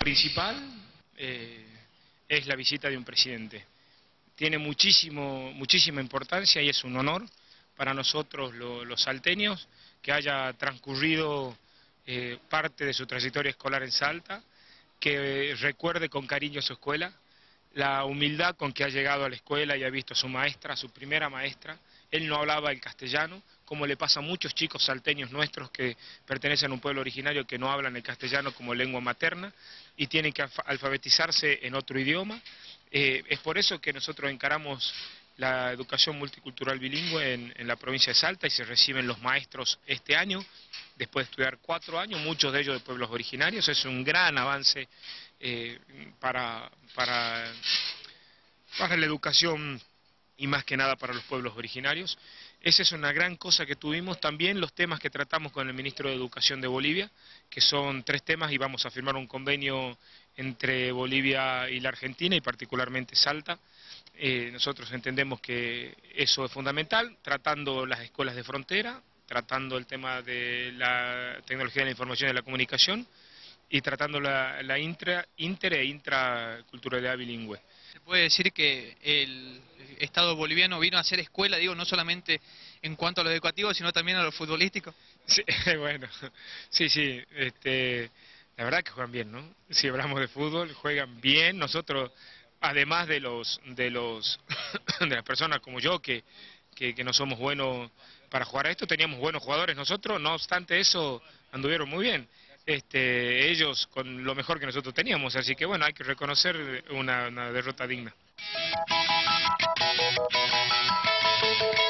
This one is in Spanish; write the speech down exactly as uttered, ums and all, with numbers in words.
principal eh, es la visita de un presidente. Tiene muchísimo, muchísima importancia y es un honor para nosotros lo, los salteños que haya transcurrido eh, parte de su trayectoria escolar en Salta, que eh, recuerde con cariño su escuela, la humildad con que ha llegado a la escuela y ha visto a su maestra, su primera maestra. Él no hablaba el castellano, como le pasa a muchos chicos salteños nuestros que pertenecen a un pueblo originario que no hablan el castellano como lengua materna y tienen que alfabetizarse en otro idioma. Eh, es por eso que nosotros encaramos la educación multicultural bilingüe en, en la provincia de Salta y se reciben los maestros este año, después de estudiar cuatro años, muchos de ellos de pueblos originarios. Es un gran avance eh, para, para, para la educación y más que nada para los pueblos originarios. Esa es una gran cosa que tuvimos. También los temas que tratamos con el ministro de Educación de Bolivia, que son tres temas y vamos a firmar un convenio entre Bolivia y la Argentina y particularmente Salta. Eh, nosotros entendemos que eso es fundamental, tratando las escuelas de frontera, tratando el tema de la tecnología de la información y de la comunicación y tratando la, la intra, inter e intraculturalidad bilingüe. ¿Se puede decir que el Estado boliviano vino a hacer escuela, digo, no solamente en cuanto a lo educativo, sino también a lo futbolístico? Sí, bueno, sí, sí, este, la verdad que juegan bien, ¿no? Si hablamos de fútbol, juegan bien. Nosotros, además de los de los de las personas como yo que, que, que no somos buenos para jugar a esto, teníamos buenos jugadores nosotros, no obstante eso anduvieron muy bien. Este, ellos con lo mejor que nosotros teníamos, así que bueno, hay que reconocer una, una derrota digna.